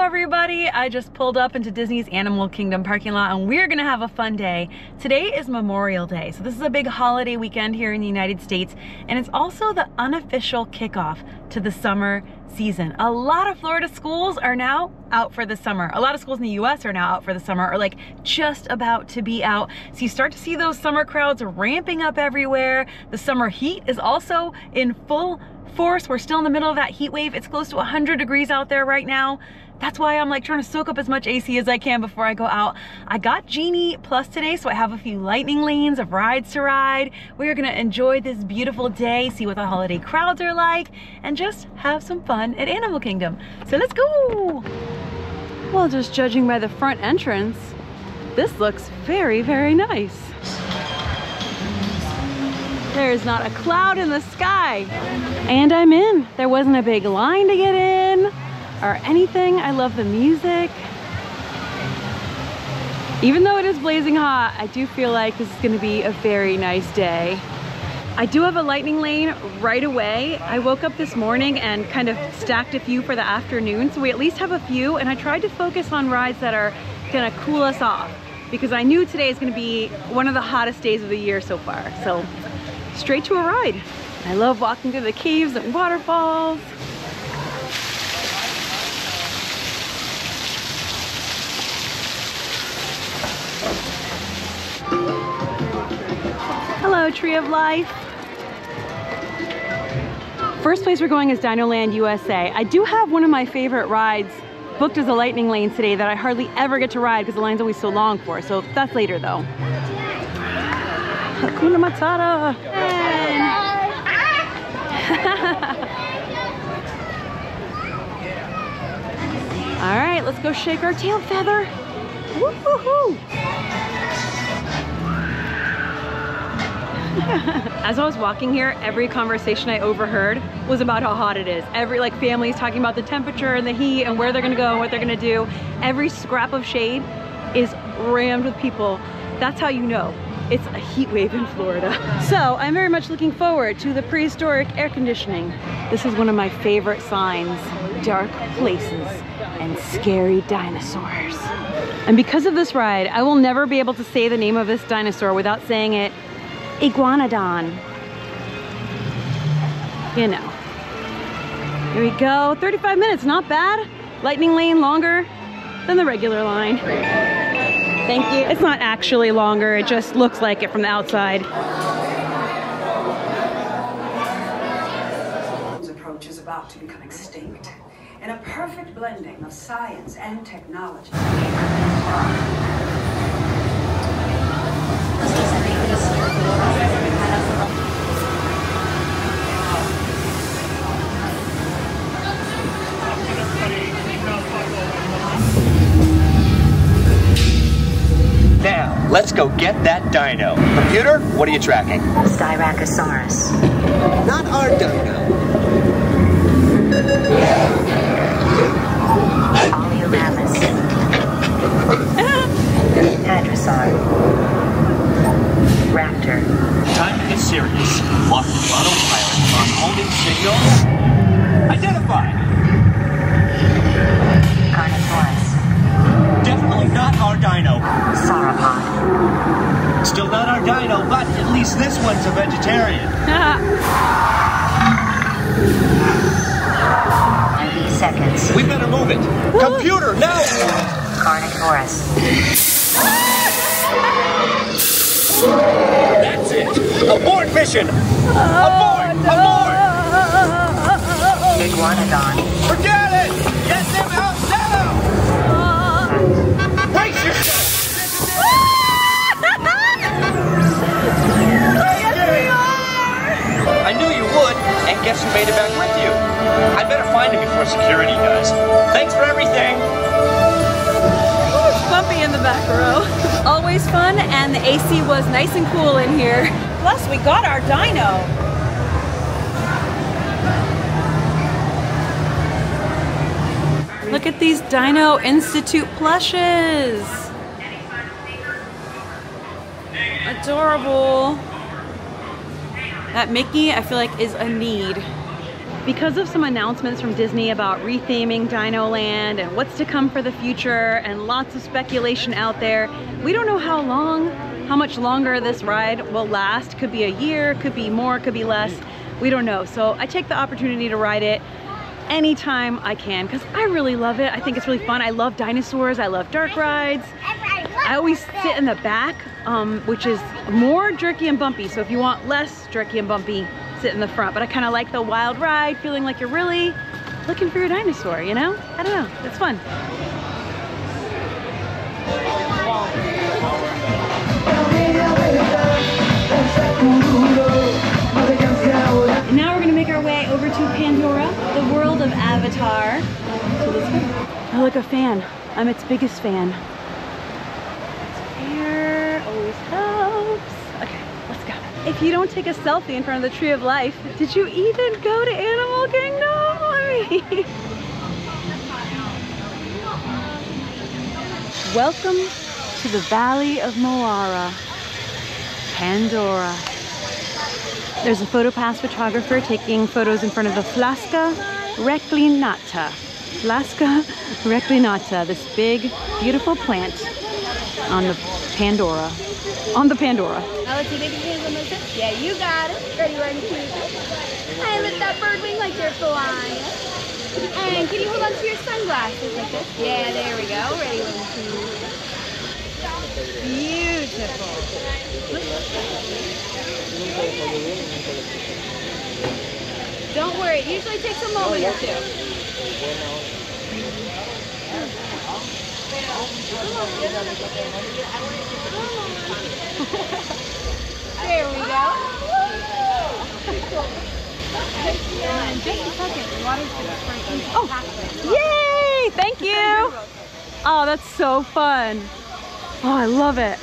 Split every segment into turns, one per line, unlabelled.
everybody, I just pulled up into Disney's Animal Kingdom parking lot and we're gonna have a fun day. Today is Memorial Day, so this is a big holiday weekend here in the United States, and it's also the unofficial kickoff to the summer season. A lot of Florida schools are now out for the summer. A lot of schools in the US are now out for the summer, or like just about to be out. So you start to see those summer crowds ramping up everywhere. The summer heat is also in full force. We're still in the middle of that heat wave. It's close to 100 degrees out there right now. That's why I'm like trying to soak up as much AC as I can before I go out. I got Genie Plus today, so I have a few lightning lanes of rides to ride. We are gonna enjoy this beautiful day, see what the holiday crowds are like, and just have some fun at Animal Kingdom. So let's go! Well, just judging by the front entrance, this looks very, very nice. There's not a cloud in the sky. And I'm in. There wasn't a big line to get in or anything. I love the music. Even though it is blazing hot, I do feel like this is gonna be a very nice day. I do have a lightning lane right away. I woke up this morning and kind of stacked a few for the afternoon, so we at least have a few, and I tried to focus on rides that are gonna cool us off because I knew today is gonna be one of the hottest days of the year so far. So straight to a ride. I love walking through the caves and waterfalls. Hello, Tree of Life. First place we're going is Dino Land USA. I do have one of my favorite rides booked as a lightning lane today that I hardly ever get to ride because the line's always so long for, so that's later though. Hakuna Matata. All right, let's go shake our tail feather. Woo-hoo-hoo. As I was walking here, every conversation I overheard was about how hot it is. Every families talking about the temperature and the heat and where they're gonna go and what they're gonna do. Every scrap of shade is rammed with people. That's how you know it's a heat wave in Florida. So I'm very much looking forward to the prehistoric air conditioning. This is one of my favorite signs, dark places and scary dinosaurs. And because of this ride, I will never be able to say the name of this dinosaur without saying it, Iguanodon. You know. Here we go, 35 minutes, not bad. Lightning lane longer than the regular line. Thank you. It's not actually longer, it just looks like it from the outside.
This approach is about to become extinct in a perfect blending of science and technology.
Now, let's go get that dino. Computer, what are you tracking?
Styracosaurus.
Not our dino.
Oleolamus. Hadrosaur. Raptor.
Time to get serious. Lock the autopilot on holding signals. Identify.
Carnotaurus.
Definitely not our dino.
Sauropod.
Still not our dino, but at least this one's a vegetarian.
90 seconds.
We better move it. Computer, no!
Carnotaurus.
That's it. Abort mission. Abort! Abort!
Iguanodon.
Forget it! Get them out now! Brace yourself! I knew you would, and guess who made it back with you? I better find him before security does. Thanks for everything!
Ooh, it's bumpy in the back row. Always fun, and the AC was nice and cool in here. Plus, we got our dino. Look at these Dino Institute plushes. Adorable. That Mickey, I feel like, is a need. because of some announcements from Disney about retheming Dino Land and what's to come for the future and lots of speculation out there, we don't know how much longer this ride will last. Could be a year, could be more, could be less. We don't know. So I take the opportunity to ride it anytime I can because I really love it. I think it's really fun. I love dinosaurs. I love dark rides. I always sit in the back, which is more jerky and bumpy. So if you want less jerky and bumpy, sit in the front. But I kind of like the wild ride, feeling like you're really looking for your dinosaur, you know? I don't know. It's fun. And now we're gonna make our way over to Pandora, the world of Avatar. So let's go. I like a fan. I'm its biggest fan. It's here, always helps. Okay, let's go. If you don't take a selfie in front of the Tree of Life, did you even go to Animal Kingdom? Welcome to the Valley of Moara, Pandora. There's a PhotoPass photographer taking photos in front of the Flasca reclinata. Flasca reclinata, this big, beautiful plant on the Pandora. On the Pandora.
Now let's see, baby hands on those hips. Yeah, you got it. Ready, ready, Cupid. And lift that bird wing like you're flying. And can you hold on to your sunglasses like this? Yeah, there we go. Ready, 1, 2. Beautiful. Don't worry, it usually takes a moment or two. There we go. And just a second, the water's going to spray into the pathway.
Yay! Thank you! Oh, that's so fun. Oh, I love it.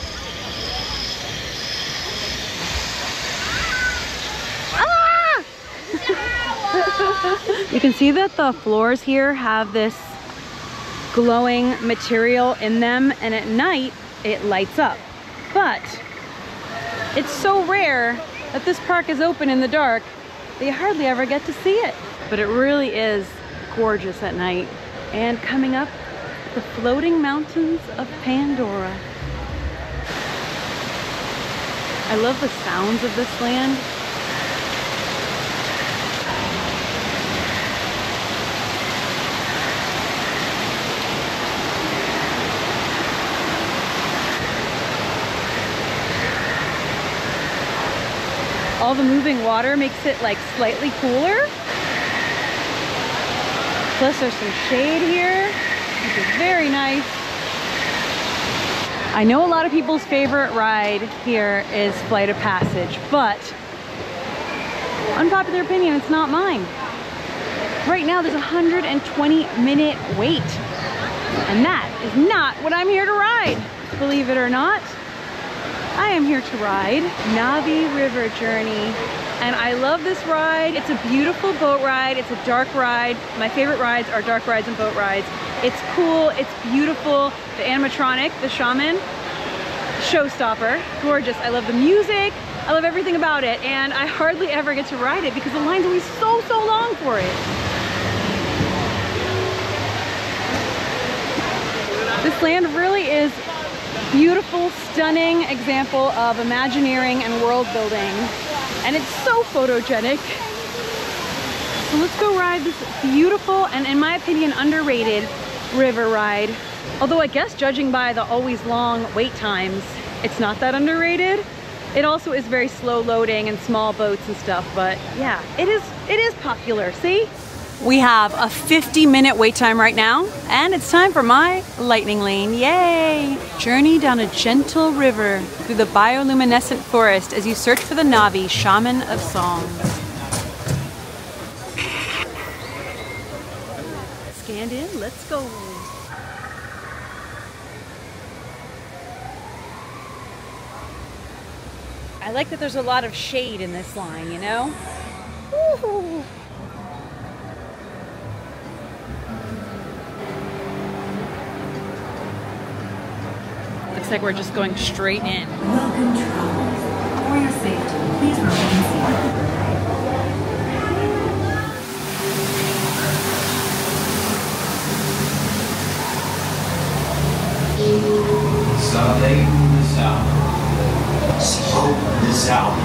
You can see that the floors here have this glowing material in them, and at night it lights up. But it's so rare that this park is open in the dark that you hardly ever get to see it. But it really is gorgeous at night. And coming up, the floating mountains of Pandora. I love the sounds of this land. All the moving water makes it like slightly cooler. Plus there's some shade here, which is very nice. I know a lot of people's favorite ride here is Flight of Passage, but unpopular opinion, it's not mine. Right now there's a 120-minute wait, and that is not what I'm here to ride. Believe it or not, I am here to ride Na'vi River Journey, and I love this ride. It's a beautiful boat ride. It's a dark ride. My favorite rides are dark rides and boat rides. It's cool, it's beautiful. The animatronic, the shaman, showstopper, gorgeous. I love the music. I love everything about it, and I hardly ever get to ride it because the line's always so long for it. This land really is beautiful, stunning example of Imagineering and world building, and it's so photogenic. So let's go ride this beautiful and, in my opinion, underrated river ride. Although I guess judging by the always long wait times, it's not that underrated. It also is very slow loading and small boats and stuff, but yeah, it is popular. See? We have a 50-minute wait time right now, and it's time for my lightning lane. Yay! Journey down a gentle river through the bioluminescent forest as you search for the Na'vi, shaman of song. Scanned in, let's go. I like that there's a lot of shade in this line, you know? Woo-hoo. Looks like we're just going straight in.
Welcome, travelers. For your safety, please remain seated. Salem Nazar. Salem Nazar.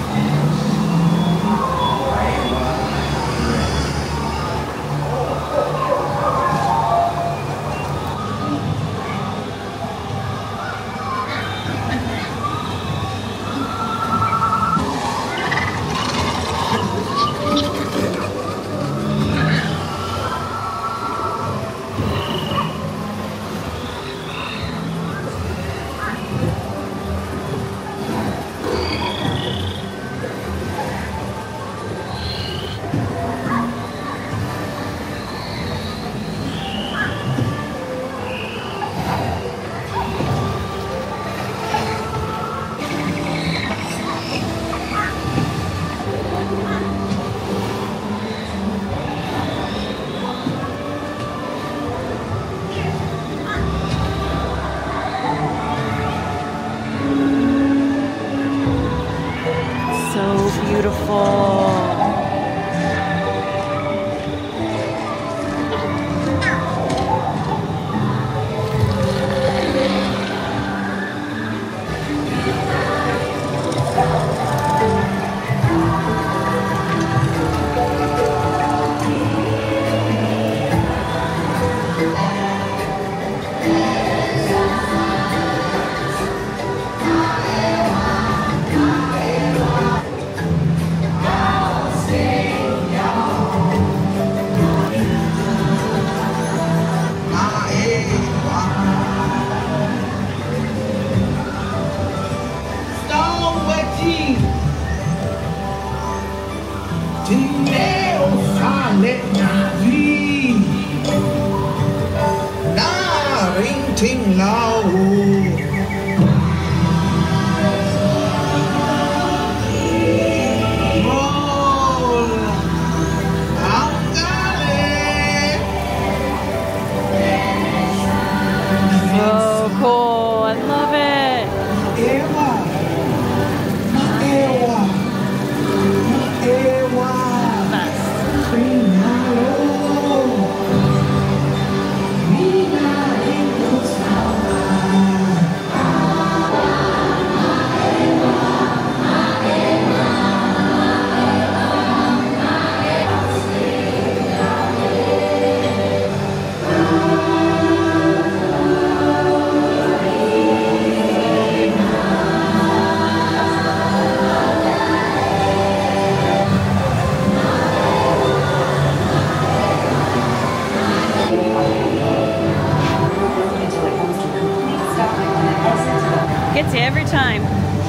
Gets you every time.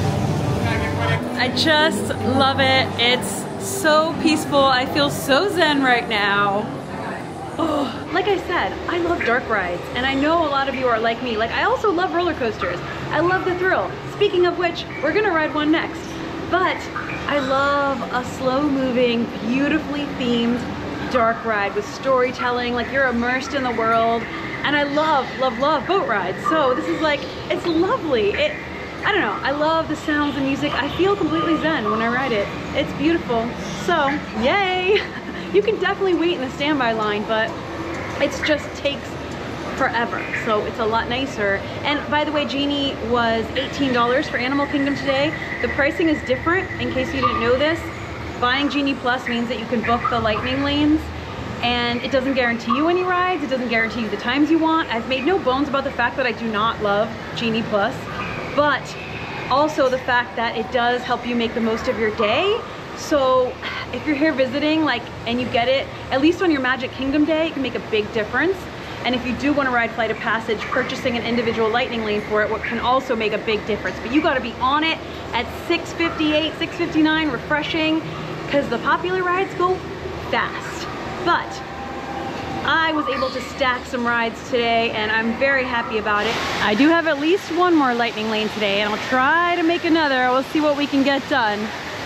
I just love it. It's so peaceful. I feel so zen right now. Oh, like I said, I love dark rides, and I know a lot of you are like me. Like, I also love roller coasters. I love the thrill. Speaking of which, we're gonna ride one next. But I love a slow-moving, beautifully themed dark ride with storytelling, like you're immersed in the world. And I love, love, love boat rides. So this is like, it's lovely. I don't know, I love the sounds and music. I feel completely zen when I ride it. It's beautiful. So, yay! You can definitely wait in the standby line, but it just takes forever. So it's a lot nicer. And by the way, Genie was $18 for Animal Kingdom today. The pricing is different, in case you didn't know this. Buying Genie Plus means that you can book the lightning lanes, and it doesn't guarantee you any rides. It doesn't guarantee you the times you want. I've made no bones about the fact that I do not love Genie Plus, but also the fact that it does help you make the most of your day. So if you're here visiting, like, and you get it, at least on your Magic Kingdom day, it can make a big difference. And if you do want to ride Flight of Passage, purchasing an individual lightning lane for it can also make a big difference. But you got to be on it at 6:58, 6:59, refreshing, because the popular rides go fast. But I was able to stack some rides today, and I'm very happy about it. I do have at least one more lightning lane today, and I'll try to make another. We'll see what we can get done.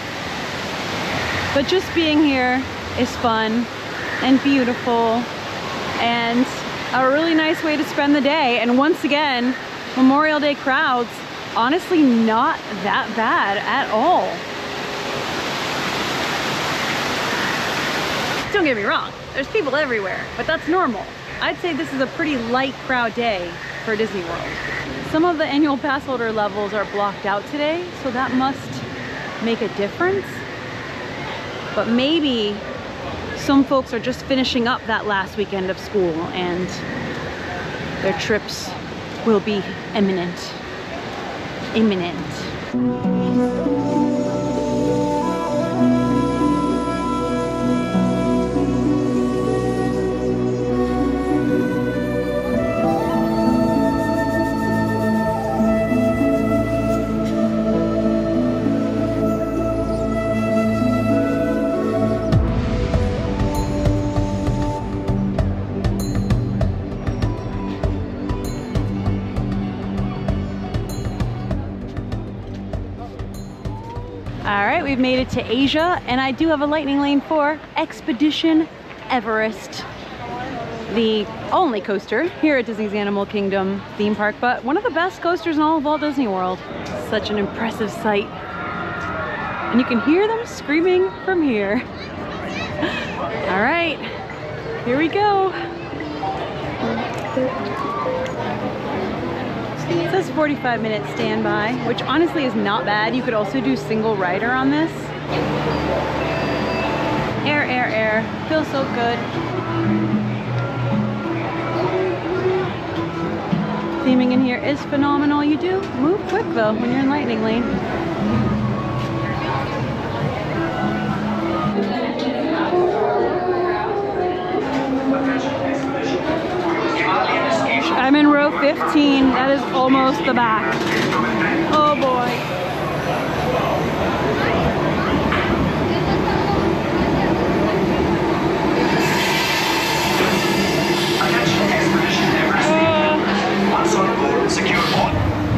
But just being here is fun and beautiful and a really nice way to spend the day. And once again, Memorial Day crowds, honestly not that bad at all. Don't get me wrong, there's people everywhere, but that's normal. I'd say this is a pretty light crowd day for Disney World. Some of the annual pass holder levels are blocked out today, so that must make a difference. But maybe some folks are just finishing up that last weekend of school and their trips will be imminent. All right, we've made it to Asia, and I do have a lightning lane for Expedition Everest, the only coaster here at Disney's Animal Kingdom theme park, but one of the best coasters in all of Walt Disney World. Such an impressive sight. And you can hear them screaming from here. All right, here we go. It says 45-minute standby, which honestly is not bad. You could also do single rider on this. Air, air, air. Feels so good. Theming in here is phenomenal. You do move quick though when you're in lightning lane. I'm in row 15. That is almost the back. Oh boy.
Attention Expedition Everest. Once on board, secure point.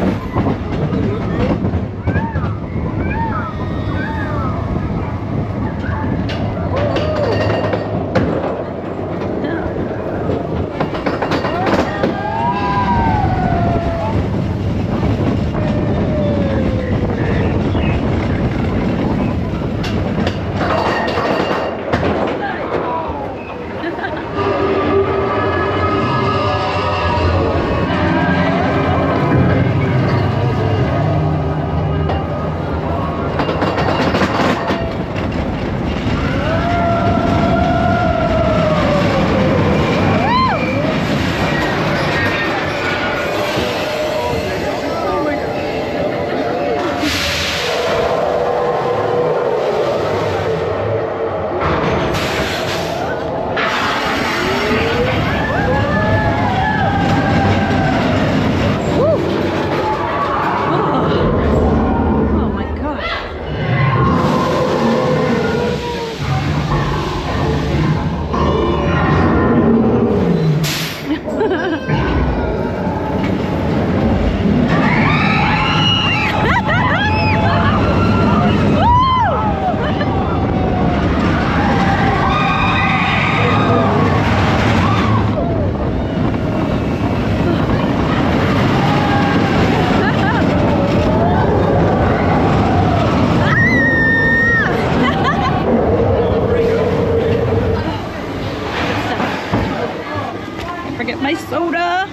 Forget my soda.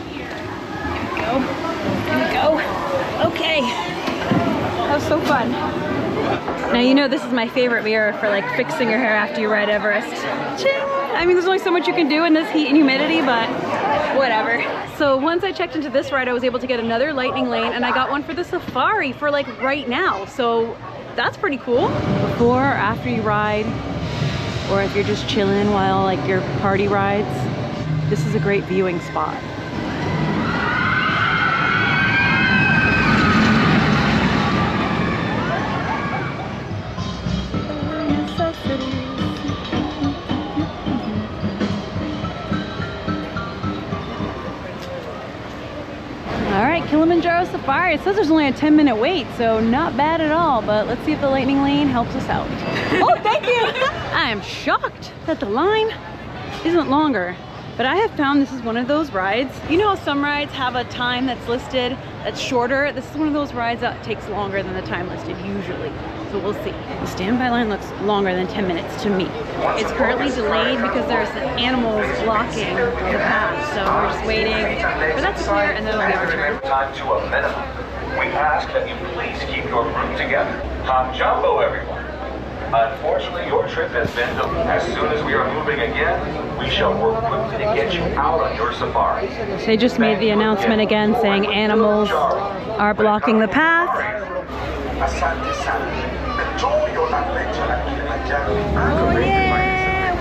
Here we go. Okay. That was so fun. Now you know this is my favorite mirror for like fixing your hair after you ride Everest. Ching! I mean, there's only so much you can do in this heat and humidity, but whatever. So once I checked into this ride, I was able to get another lightning lane, and I got one for the safari for like right now. So that's pretty cool. Before or after you ride, or if you're just chilling while like your party rides, this is a great viewing spot. All right, Kilimanjaro Safari. It says there's only a 10-minute wait, so not bad at all, but let's see if the lightning lane helps us out. Oh, thank you! I am shocked that the line isn't longer, but I have found this is one of those rides. You know how some rides have a time that's listed that's shorter? This is one of those rides that takes longer than the time listed usually. So we'll see. The standby line looks longer than 10 minutes to me. It's currently delayed because there's animals blocking the path, so we're just waiting for that to clear, and then it'll be our turn.
Time to a minimum. We ask that you please keep your group together. Hop jumbo, everyone. Unfortunately, your trip has been delayed. As soon as we are moving again, we shall work quickly to get you out on your safari.
They just made the announcement again saying animals are blocking the path.
Asante sana. Enjoy your adventure at Kilimanjaro.
Oh yeah!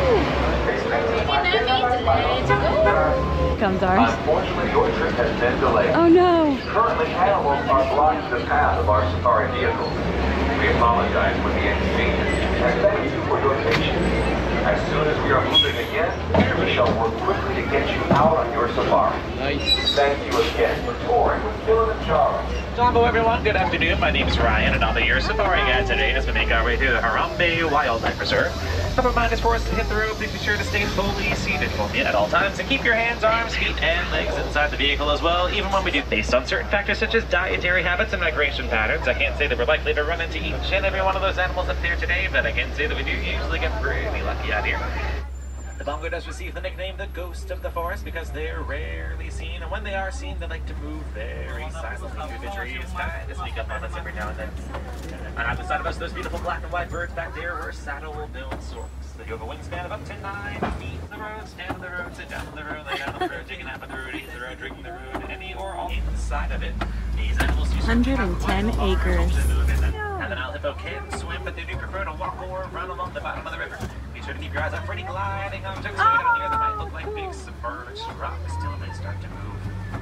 Woo! Comes ours.
Unfortunately, your trip has been delayed.
Oh no!
Currently, animals are blocking the path of our safari vehicles. We apologize for the inconvenience and thank you for your patience. As soon as we are moving again, we shall work quickly to get you out on your safari. Nice. Thank you again for touring with Kilimanjaro.
Hello everyone, good afternoon. My name is Ryan and I'll be your safari guide today as we make our way through the Harambe Wildlife Reserve. Some reminders for us to hit the road. Please be sure to stay fully seated for me at all times and keep your hands, arms, feet, and legs inside the vehicle as well, even when we do. Based on certain factors such as dietary habits and migration patterns, I can't say that we're likely to run into each and every one of those animals up there today, but I can say that we do usually get pretty lucky out here. The bongo does receive the nickname the ghost of the forest because they're rarely seen, and when they are seen, they like to move very silently through the trees, kind of sneak up on us every now and then. And on the side of us, those beautiful black and white birds back there were saddle-billed storks. They have a wingspan of up to 9 feet. The road, stand on the road, sit down on the road, lay down on the road, take a nap on the road, eat the road, drink the road, any or all inside of it. These animals use
110 acres.
And the Nile hippo can swim, but they do prefer to walk or run along the bottom of the river. Be sure to keep your eyes out for any gliding objects way down here that might look like big submerged rocks till they start to move.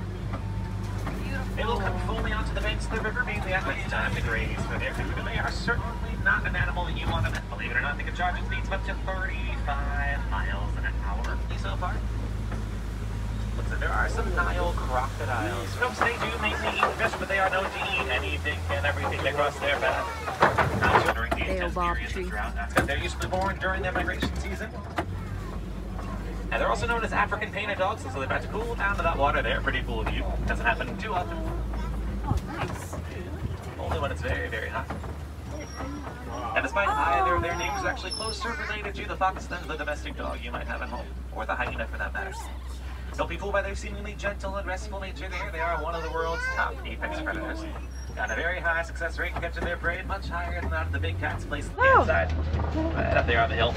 They will come fully onto the banks of the river, mainly at night time to graze for their food, and they are certainly not an animal that you want to met. Believe it or not, they can charge at speeds of up to 35 miles an hour. So far. Looks like there are some Nile crocodiles. Folks, they do mainly eat fish, but they are known to eat anything and everything that crosses their path. Now, during the intense periods of drought, they're usually born during their migration season. And they're also known as African painted dogs, so they're about to cool down to that water. They're a pretty cool view. Doesn't happen too often.
Oh, nice.
Only when it's very, very hot. And despite either of their names are actually closer related to the fox than the domestic dog you might have at home, or the hyena for that matter. Don't be fooled by their seemingly gentle and restful nature there. They are one of the world's top apex predators. Got a very high success rate in catching their prey, much higher than that of the big cats placed on the inside. Right up there on the hill.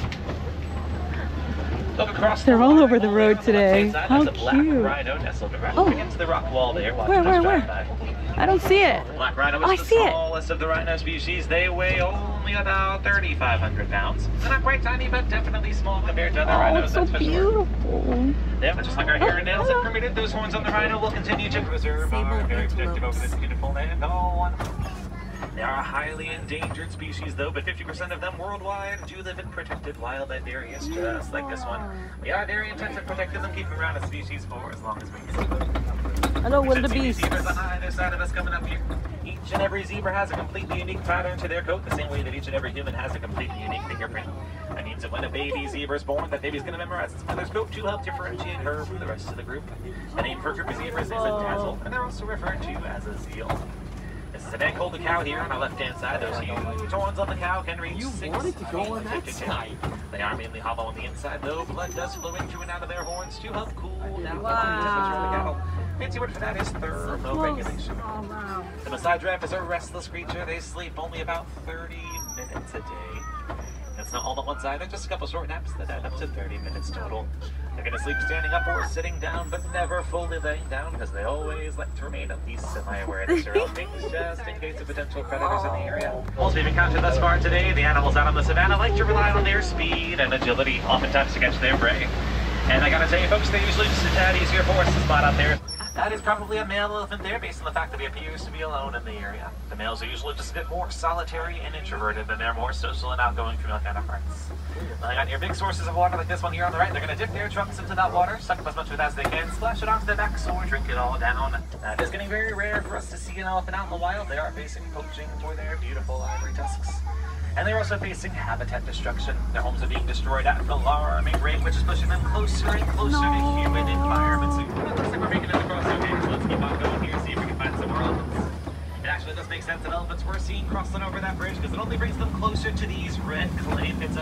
Look across
They're all over the road
on
today.
left-hand side,
How
there's a black
cute.
rhino nestled right up against the rock wall there. Watching us
Where?
drive by.
I don't see it.
Black rhino
Oh, I
is the
see it.
smallest of the rhino species. They weigh only about 3,500 pounds. They're not quite tiny, but definitely small compared to other
Oh,
rhinos.
it's so
that's for sure.
beautiful.
Yeah, but just like our hair and nails have permitted, those horns on the rhino will continue to preserve our very protective over this beautiful land. Oh, they are a highly endangered species though, but 50% of them worldwide do live in protected wildlife areas, just like this one. We are very intent on protecting them, keeping around a species for as long as we can.
Hello, what are the
We should see
beasts?
zebras on either side of us coming up here. Each and every zebra has a completely unique pattern to their coat, the same way that each and every human has a completely unique fingerprint. That means that when a baby zebra is born, that baby's going to memorize its mother's coat to help differentiate her from the rest of the group. The name for a group of zebras is a dazzle, and they're also referred to as a zeal. This is a man called the cow here on our left-hand side. Those huge horns on the cow can reach 6 feet. They are mainly hollow on the inside, though blood does flow into and out of their horns to help cool down the body temperature of the cattle. Fancy word for that is thermoregulation.
Oh, wow.
The Maasai giraffe is a restless creature. They sleep only about 30 minutes a day. That's not all at once either, just a couple short naps that add up to 30 minutes total. They're going to sleep standing up or sitting down, but never fully laying down because they always like to remain at least semi-aware of their surroundings, just in case of potential predators in the area. As we've encountered thus far today, the animals out on the savannah like to rely on their speed and agility, oftentimes to catch their prey. And I gotta tell you folks, they're usually just a tad easier for us to spot out there. That is probably a male elephant there based on the fact that he appears to be alone in the area. The males are usually just a bit more solitary and introverted than their more social and outgoing female counterparts. Lying on near big sources of water like this one here on the right, they're going to dip their trunks into that water, suck up as much of it as they can, splash it onto their backs or drink it all down. It is getting very rare for us to see an elephant out in the wild. They are facing poaching for their beautiful ivory tusks. And they're also facing habitat destruction. Their homes are being destroyed at an alarming rate, which is pushing them closer and closer to human environments. So it looks like we're making it across the okay, so let's keep on going here, see if we can find some more elephants. It actually does make sense that elephants were seen crossing over that bridge because it only brings them closer to these red clay pits.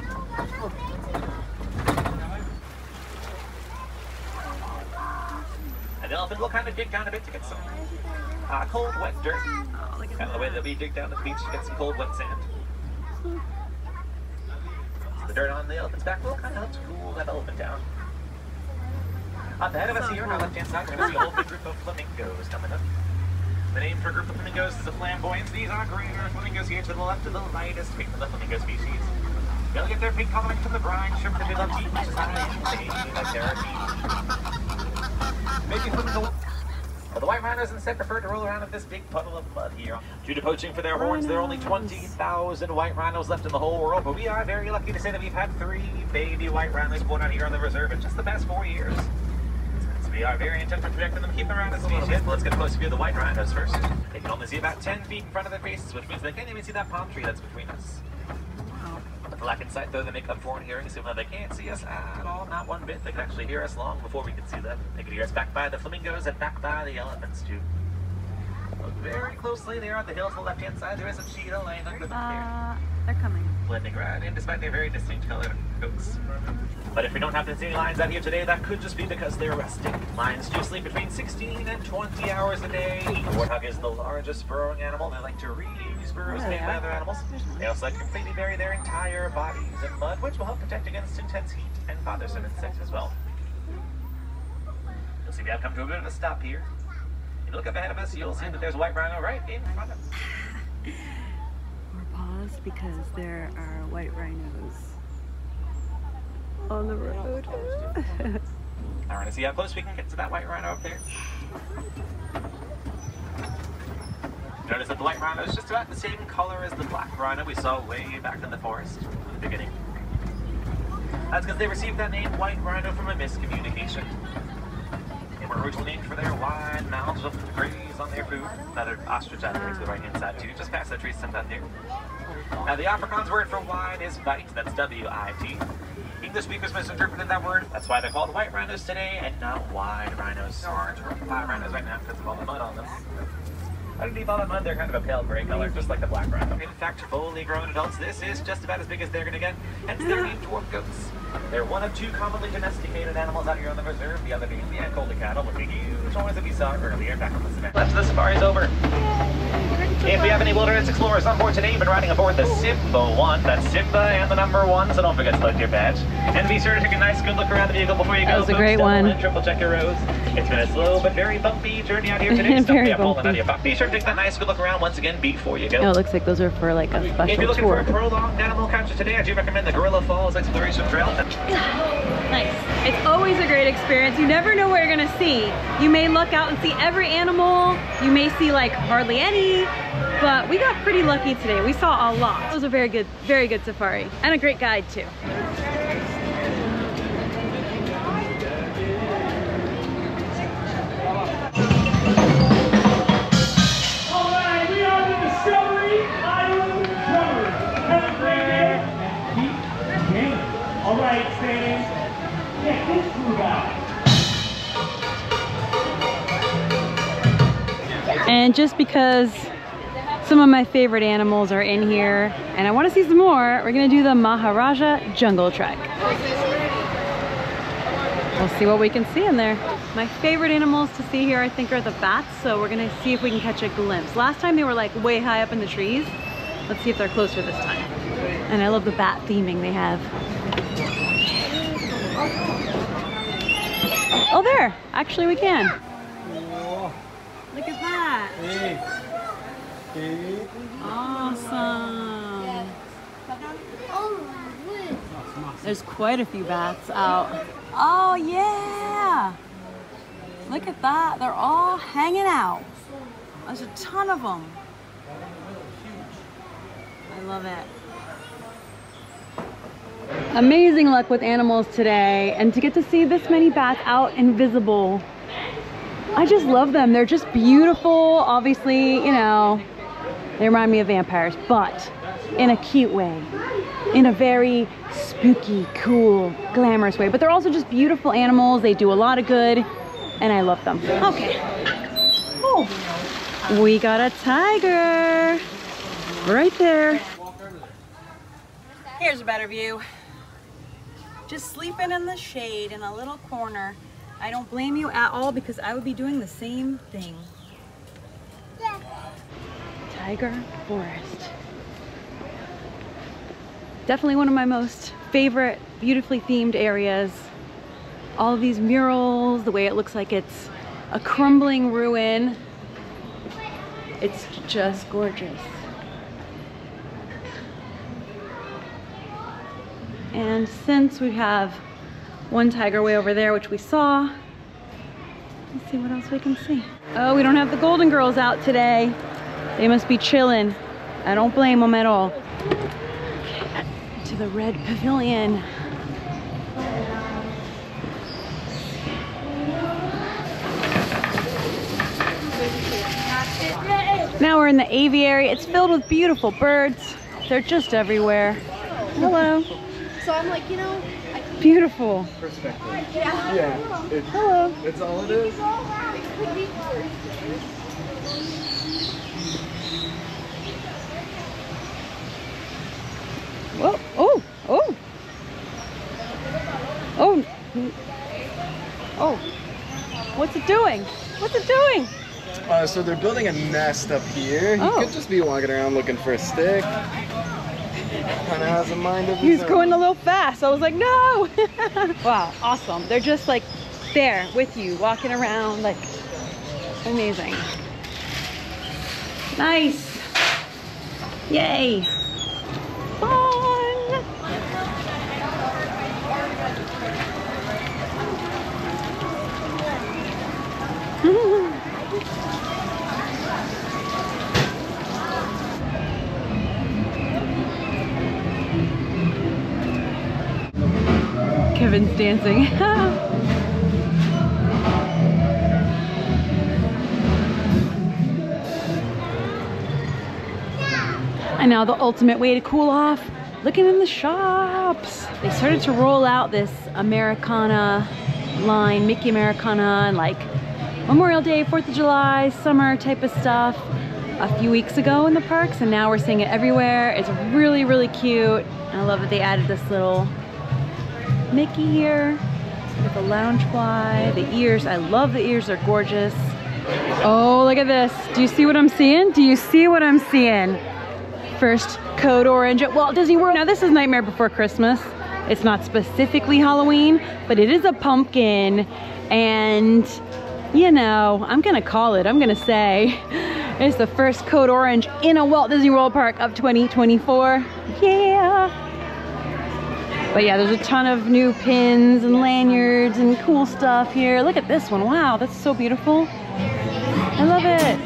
And the elephant will kind of dig down a bit to get some cold, wet dirt. Kind of the way that we dig down the beach to get some cold, wet sand. So the dirt on the elephant's back will kind of help to cool that elephant down. Up ahead of us here on our left-hand side, we're going to see a whole big group of flamingos coming up. The name for a group of flamingos is the flamboyants. These are greater flamingos here to the left of the lightest pink of the flamingo species. They'll get their pink coloring from the brine shrimp that they love to eat, which is like maybe flamingo. But the white rhinos instead prefer to roll around in this big puddle of mud here. Due to poaching for their horns, there are only 20,000 white rhinos left in the whole world, but we are very lucky to say that we've had 3 baby white rhinos born out here on the reserve in just the past 4 years. We are very intent on protecting them, keep them around as a little bit. Let's get a close view of the white rhinos first. They can only see about 10 feet in front of their faces, which means they can't even see that palm tree that's between us. With the lack of sight, though, they make up for in hearing, so even though they can't see us at all, not one bit, they can actually hear us long before we can see them. They can hear us back by the flamingos and back by the elephants, too. Look very closely there on the hills on the left-hand side. There is a cheetah laying under them there.
They're coming.
Blending right in despite their very distinct colored coats. But if we don't happen to see any lions out here today, that could just be because they're resting. Lions do sleep between 16 and 20 hours a day. The warthog is the largest burrowing animal. They like to reuse burrows made by other animals. They also like to completely bury their entire bodies in mud, which will help protect against intense heat and bothersome insects as well. You'll see we have come to a bit of a stop here. If you look up ahead of us, you'll see that there's a white rhino right in front of us.
We're paused because there are white rhinos on the road.
I want to see how close we can get to that white rhino up there. Notice that the white rhino is just about the same color as the black rhino we saw way back in the forest in the beginning. That's because they received that name white rhino from a miscommunication. They were originally named for their wide mouths of graze on their food. Another ostrich out there to the right hand side too, just past that tree stump out there. Now the Afrikaans word for wide is bite, that's W-I-T. English speakers misinterpreted that word. That's why they're called white rhinos today and not wide rhinos. There aren't white rhinos right now because of all the mud on them. Underneath all that mud, they're kind of a pale gray color, just like the black rhino. In fact, fully grown adults, this is just about as big as they're going to get, hence they're named dwarf goats. They're one of 2 commonly domesticated animals out here on the reserve, the other being the Angola cattle, with the huge horns that we saw earlier back on the cement. Left, the safari's over. If we have any wilderness explorers on board today, you've been riding aboard the Simba 1. That's Simba and the number 1, so don't forget to load your badge. And be sure to take a nice good look around the vehicle before you go.
That was a great one.
Triple check your roads. It's been a slow but very bumpy journey out here today. So
Very
pulling out
bumpy.
of your be sure to take that nice good look around once again before you go.
Oh, it looks like those are for like a
If
special
you're looking
tour.
for a prolonged animal encounter today, I do recommend the Gorilla Falls Exploration Trail.
Nice. It's always a great experience. You never know what you're gonna see. You may look out and see every animal. You may see like hardly any, but we got pretty lucky today. We saw a lot. It was a very good safari and a great guide too.
Alright, we are the Discovery Island Drummers. Have a great day. Keep gaming. Alright, standing. Check this groove out.
And just because some of my favorite animals are in here and I want to see some more, we're gonna do the Maharaja Jungle Trek. We'll see what we can see in there. My favorite animals to see here I think are the bats, so we're gonna see if we can catch a glimpse. Last time they were like way high up in the trees. Let's see if they're closer this time. And I love the bat theming they have. Oh, there! Actually we can. Look at that. Awesome. There's quite a few bats out. Oh yeah. Look at that. They're all hanging out. There's a ton of them. I love it. Amazing luck with animals today, and to get to see this many bats out and visible. I just love them. They're just beautiful. Obviously, you know, they remind me of vampires, but in a cute way, in a very spooky, cool, glamorous way. But they're also just beautiful animals. They do a lot of good, and I love them. Okay. Oh, we got a tiger right there. Here's a better view. Just sleeping in the shade in a little corner. I don't blame you at all because I would be doing the same thing. Tiger Forest. Definitely one of my most favorite, beautifully themed areas. All of these murals, the way it looks like it's a crumbling ruin. It's just gorgeous. And since we have one tiger way over there, which we saw, let's see what else we can see. Oh, we don't have the Golden Girls out today. They must be chilling. I don't blame them at all. Okay, to the Red Pavilion. Now we're in the aviary. It's filled with beautiful birds. They're just everywhere. Hello.
So I'm like, you know,
Beautiful.
Perspective.
yeah.
Hello.
It's all it is.
It could be worse.
Whoa. Oh. Oh. Oh. Oh. What's it doing? What's it doing?
So they're building a nest up here. He
Oh.
could just be walking around looking for a stick. Kind of has a mind of his
He's
own.
going a little fast. I was like, no. Wow, awesome. They're just like there with you, walking around, like amazing. Nice. Yay. Fun. Kevin's dancing. And now the ultimate way to cool off, looking in the shops. They started to roll out this Americana line, Mickey Americana, and like Memorial Day, 4th of July, summer type of stuff a few weeks ago in the parks, and now we're seeing it everywhere. It's really, really cute. And I love that they added this little Mickey here with the lounge fly, the ears. I love the ears, they're gorgeous. Oh, look at this. Do you see what I'm seeing? Do you see what I'm seeing? First Code Orange at Walt Disney World. Now this is Nightmare Before Christmas. It's not specifically Halloween, but it is a pumpkin. And you know, I'm gonna call it, I'm gonna say it's the first Code Orange in a Walt Disney World park of 2024. Yeah. But yeah, there's a ton of new pins and lanyards and cool stuff here. Look at this one. Wow, that's so beautiful. I love it.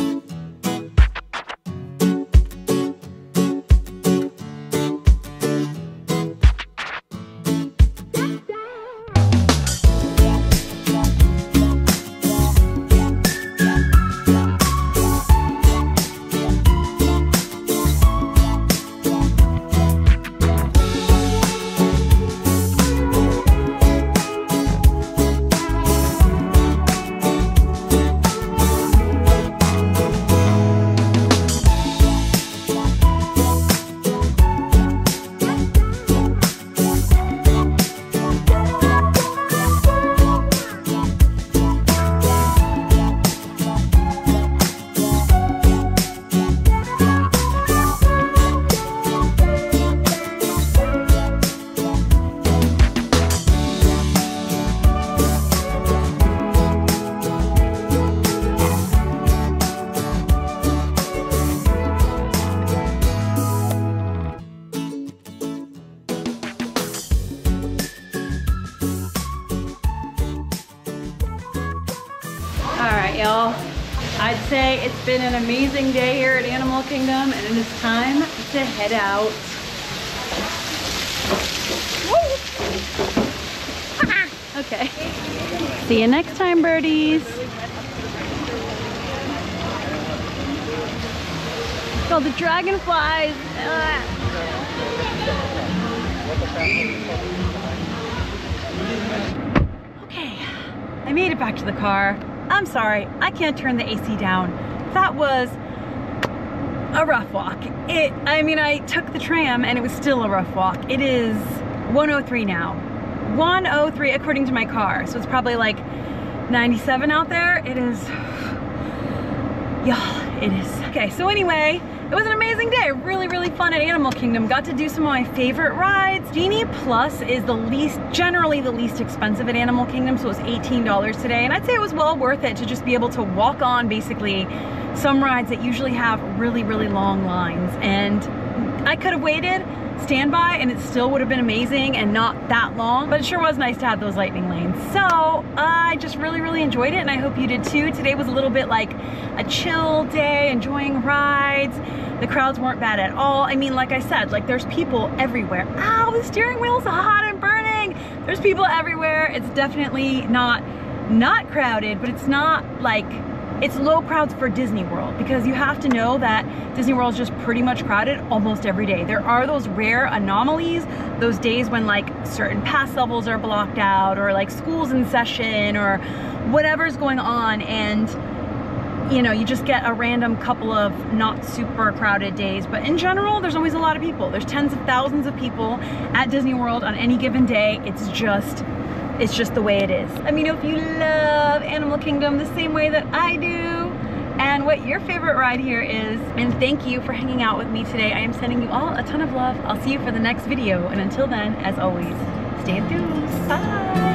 Y'all, I'd say it's been an amazing day here at Animal Kingdom, and it is time to head out. Okay. See you next time, birdies. Oh, the dragonflies. Okay, I made it back to the car. I'm sorry, I can't turn the AC down. That was a rough walk. I mean, I took the tram and it was still a rough walk. It is 1:03 now. 103 according to my car. So it's probably like 97 out there. It is, y'all, it is. Okay, so anyway, it was an amazing day. Really, really fun at Animal Kingdom. Got to do some of my favorite rides. Genie Plus is generally the least expensive at Animal Kingdom, so it was $18 today. And I'd say it was well worth it to just be able to walk on basically some rides that usually have really, really long lines. And I could have waited, standby, and it still would have been amazing and not that long, but it sure was nice to have those lightning lanes. So I just really, really enjoyed it, and I hope you did too. Today was a little bit like a chill day, enjoying rides. The crowds weren't bad at all. I mean, like I said, like there's people everywhere. Ow, the steering wheel's hot and burning. There's people everywhere. It's definitely not crowded, but it's not like, it's low crowds for Disney World, because you have to know that Disney World is just pretty much crowded almost every day. There are those rare anomalies, those days when like certain pass levels are blocked out, or like school's in session, or whatever's going on, and you know, you just get a random couple of not super crowded days. But in general, there's always a lot of people. There's tens of thousands of people at Disney World on any given day. It's just the way it is. Let me know if you love Animal Kingdom the same way that I do, and what your favorite ride here is. And thank you for hanging out with me today. I am sending you all a ton of love. I'll see you for the next video, and until then, as always, stay enthused. Bye.